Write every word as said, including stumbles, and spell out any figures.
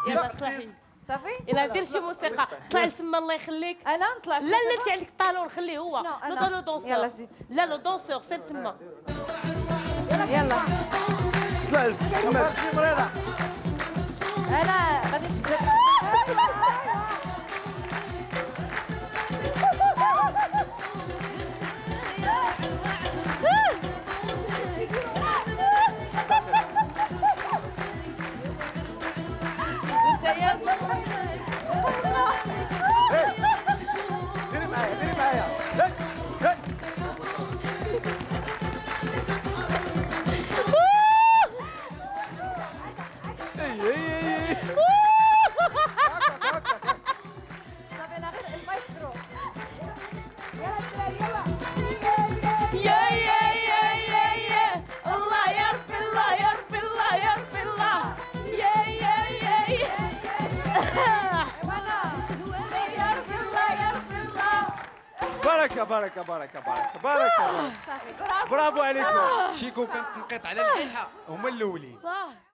يلا طلعي صافي يلا دير شي موسيقى طلع لتما الله يخليك انا نطلع لا لا انت عليك الطالون خليه هو شنو أنا؟ نوض لو دونسور يلا زيد لا لو دونسور سير تما يلا طلع كمل مريضه انا غادي نشد ديري معايا ديري معايا صافي انا غير المايسترو يا يا يا يا يا الله يا ربي الله يا ربي الله يا ربي الله يا يا يا يا بركه بركه بركه بركه بركه صافي برافو برافو عليكم شيكو كنت نقيط على الحيحه هما الاولين.